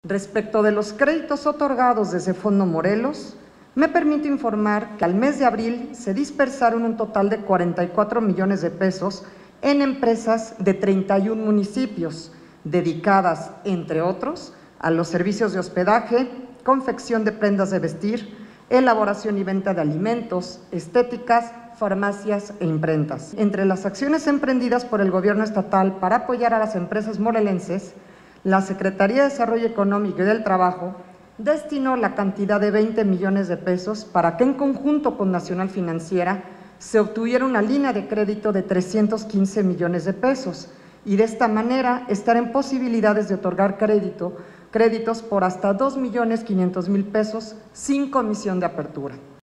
Respecto de los créditos otorgados desde Fondo Morelos, me permito informar que al mes de abril se dispersaron un total de 44 millones de pesos en empresas de 31 municipios, dedicadas, entre otros, a los servicios de hospedaje, confección de prendas de vestir, elaboración y venta de alimentos, estéticas, farmacias e imprentas. Entre las acciones emprendidas por el Gobierno estatal para apoyar a las empresas morelenses, la Secretaría de Desarrollo Económico y del Trabajo destinó la cantidad de 20 millones de pesos para que en conjunto con Nacional Financiera se obtuviera una línea de crédito de 315 millones de pesos y de esta manera estar en posibilidades de otorgar créditos por hasta 2.500.000 pesos sin comisión de apertura.